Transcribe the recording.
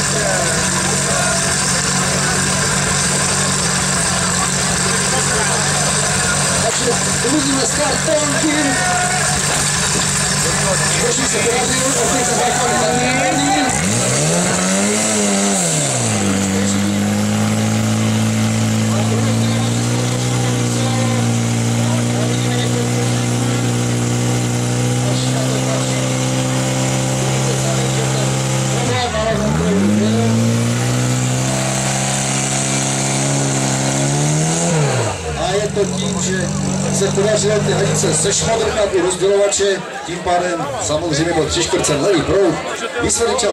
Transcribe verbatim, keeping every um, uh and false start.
Takže uvidíme startonky. Prosím se poradil, opět se základní zaměření. A je to tím, že se podařilo ty hranice sešmodrkat u rozdělovače, tím pádem samozřejmě byl tři čtvrtce levý proud. Výsledný čas